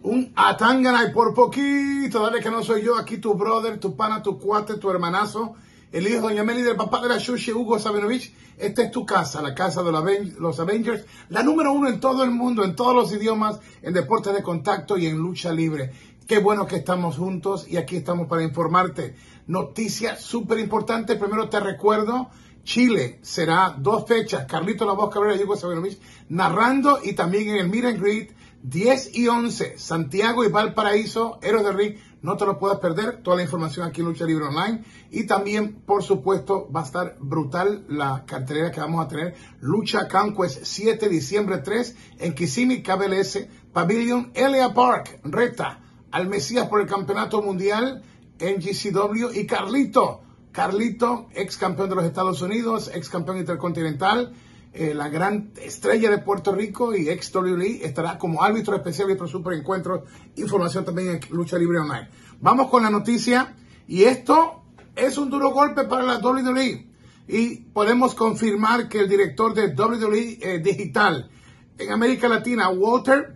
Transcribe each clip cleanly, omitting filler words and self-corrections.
Un atangana y por poquito, dale que no soy yo, aquí tu brother, tu pana, tu cuate, tu hermanazo, el hijo de Doña Meli, del papá de la Xuxa, Hugo Sabinovich. Esta es tu casa, la casa de los Avengers, la número 1 en todo el mundo, en todos los idiomas, en deportes de contacto y en lucha libre. Qué bueno que estamos juntos y aquí estamos para informarte. Noticias súper importantes. Primero te recuerdo, Chile será 2 fechas. Carlito La Voz Cabrera y Hugo Sabinovich narrando, y también en el Meet and Greet 10 y 11, Santiago y Valparaíso, Héroes del Ring. No te lo puedas perder. Toda la información aquí en Lucha Libre Online. Y también, por supuesto, va a estar brutal la cartelera que vamos a tener. Lucha Conquest 7 de diciembre 3 en Kissimmee, KBLS Pavilion. Elia Park reta al Mesías por el campeonato mundial en GCW. Y Carlito, ex campeón de los Estados Unidos, ex campeón intercontinental, la gran estrella de Puerto Rico y ex WWE, estará como árbitro especial y por super encuentros. Información también en Lucha Libre Online. Vamos con la noticia, y esto es un duro golpe para la WWE, y podemos confirmar que el director de WWE Digital en América Latina, Walter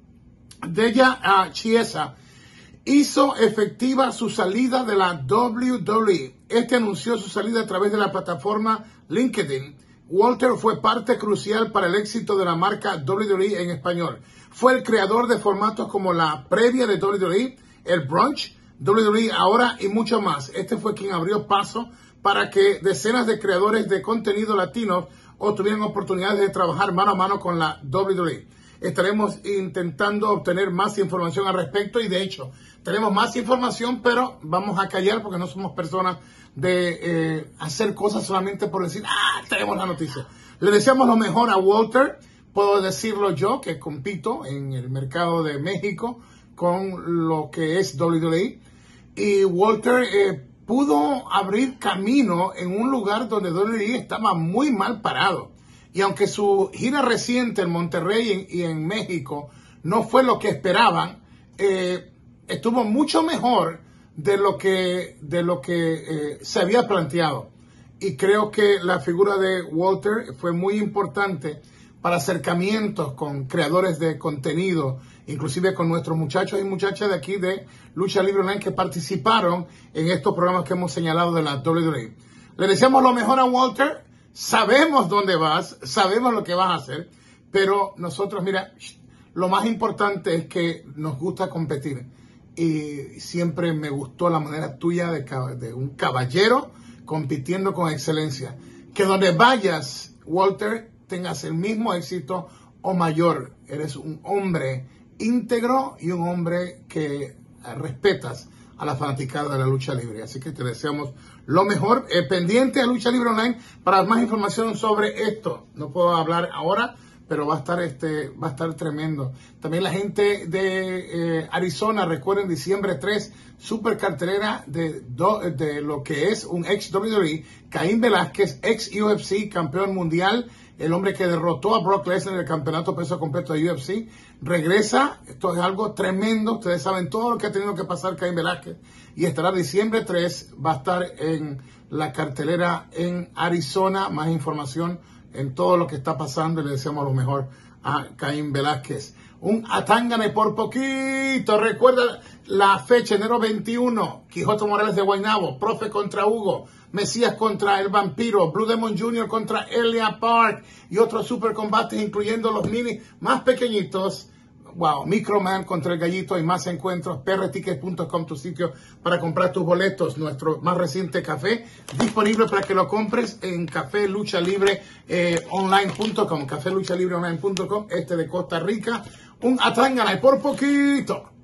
Della Chiesa, hizo efectiva su salida de la WWE. Este anunció su salida a través de la plataforma LinkedIn. Walter fue parte crucial para el éxito de la marca WWE en español. Fue el creador de formatos como la previa de WWE, el brunch, WWE Ahora y mucho más. Este fue quien abrió paso para que decenas de creadores de contenido latinos obtuvieran oportunidades de trabajar mano a mano con la WWE. Estaremos intentando obtener más información al respecto, y de hecho tenemos más información, pero vamos a callar porque no somos personas de hacer cosas solamente por decir, tenemos la noticia. Le deseamos lo mejor a Walter. Puedo decirlo yo, que compito en el mercado de México con lo que es WWE, y Walter pudo abrir camino en un lugar donde WWE estaba muy mal parado. Y aunque su gira reciente en Monterrey y en México no fue lo que esperaban, estuvo mucho mejor de lo que se había planteado. Y creo que la figura de Walter fue muy importante para acercamientos con creadores de contenido, inclusive con nuestros muchachos y muchachas de aquí de Lucha Libre Online que participaron en estos programas que hemos señalado de la WWE. Le deseamos lo mejor a Walter. Sabemos dónde vas, sabemos lo que vas a hacer, pero nosotros, mira, lo más importante es que nos gusta competir, y siempre me gustó la manera tuya de un caballero compitiendo con excelencia. Que donde vayas, Walter, tengas el mismo éxito o mayor. Eres un hombre íntegro y un hombre que respetas a la fanaticada de la lucha libre. Así que te deseamos lo mejor. Pendiente a Lucha Libre Online para más información sobre esto. No puedo hablar ahora, pero va a estar tremendo. También la gente de Arizona, recuerden, diciembre 3, super cartelera de lo que es un ex WWE, Caín Velázquez, ex UFC, campeón mundial, el hombre que derrotó a Brock Lesnar en el campeonato peso completo de UFC, regresa. Esto es algo tremendo. Ustedes saben todo lo que ha tenido que pasar Caín Velázquez, y estará diciembre 3, va a estar en la cartelera en Arizona. Más información en todo lo que está pasando, y le deseamos lo mejor a Caín Velázquez. Un atangane por poquito. Recuerda la fecha, enero 21, Quijote Morales de Guaynabo, Profe contra Hugo, Mesías contra el Vampiro, Blue Demon Jr. contra Elia Park, y otros super combates, incluyendo los mini más pequeñitos. Wow, Microman contra el Gallito, y más encuentros. prtickets.com, tu sitio para comprar tus boletos. Nuestro más reciente café disponible para que lo compres en Café Lucha Libre Online.com, Café Lucha Libre Online.com, de Costa Rica. Un atangana y por poquito.